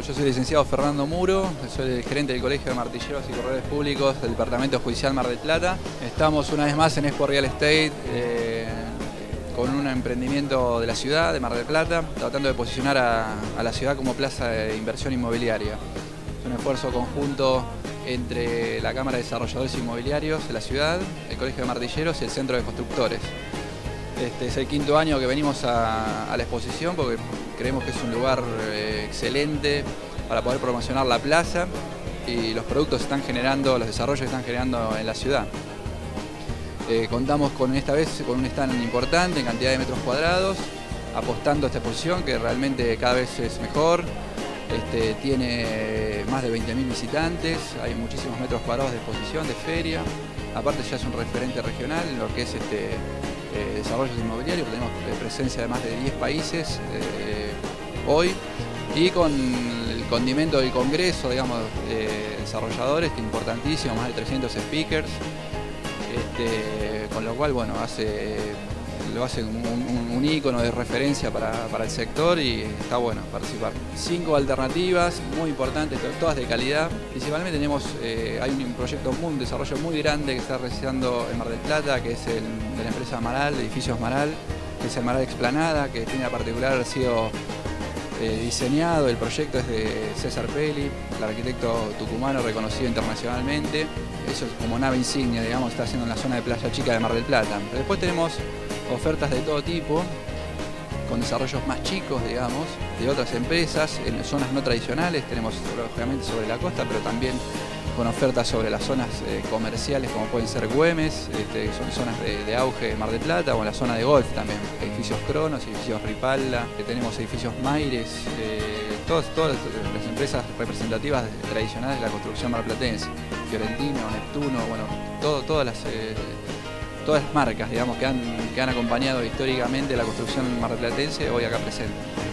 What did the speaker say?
Yo soy licenciado Fernando Muro, soy el gerente del Colegio de Martilleros y Corredores Públicos del Departamento Judicial Mar del Plata. Estamos una vez más en Expo Real Estate con un emprendimiento de la ciudad de Mar del Plata, tratando de posicionar a la ciudad como plaza de inversión inmobiliaria. Es un esfuerzo conjunto entre la Cámara de Desarrolladores Inmobiliarios de la ciudad, el Colegio de Martilleros y el Centro de Constructores. Este es el quinto año que venimos a la exposición porque creemos que es un lugar excelente para poder promocionar la plaza y los productos que están generando, los desarrollos que están generando en la ciudad. Contamos esta vez con un stand importante en cantidad de metros cuadrados, apostando a esta exposición que realmente cada vez es mejor. Tiene más de 20.000 visitantes, hay muchísimos metros cuadrados de exposición, de feria. Aparte ya es un referente regional en lo que es desarrollos inmobiliarios, tenemos presencia de más de 10 países hoy, y con el condimento del congreso, digamos, desarrolladores, que es importantísimo, más de 300 speakers, con lo cual, bueno, lo hace un ícono de referencia para el sector y está bueno participar. 5 alternativas muy importantes, todas de calidad. Principalmente hay un proyecto, un desarrollo muy grande que está realizando en Mar del Plata, que es el de la empresa Maral, Edificios Maral, que es el Maral Explanada, que tiene la particularidad de haber sido diseñado. El proyecto es de César Pelli, el arquitecto tucumano reconocido internacionalmente. Eso es como nave insignia, digamos, está haciendo en la zona de Playa Chica de Mar del Plata. Pero después tenemos ofertas de todo tipo, con desarrollos más chicos, digamos, de otras empresas, en zonas no tradicionales. Tenemos lógicamente sobre la costa, pero también con ofertas sobre las zonas comerciales, como pueden ser Güemes, son zonas de auge de Mar del Plata, o en la zona de golf también, edificios Cronos, edificios Ripalda, tenemos edificios Maires, todas las empresas representativas tradicionales de la construcción marplatense, Fiorentino, Neptuno, bueno, todas las marcas, digamos, que han acompañado históricamente la construcción marplatense, hoy acá presente.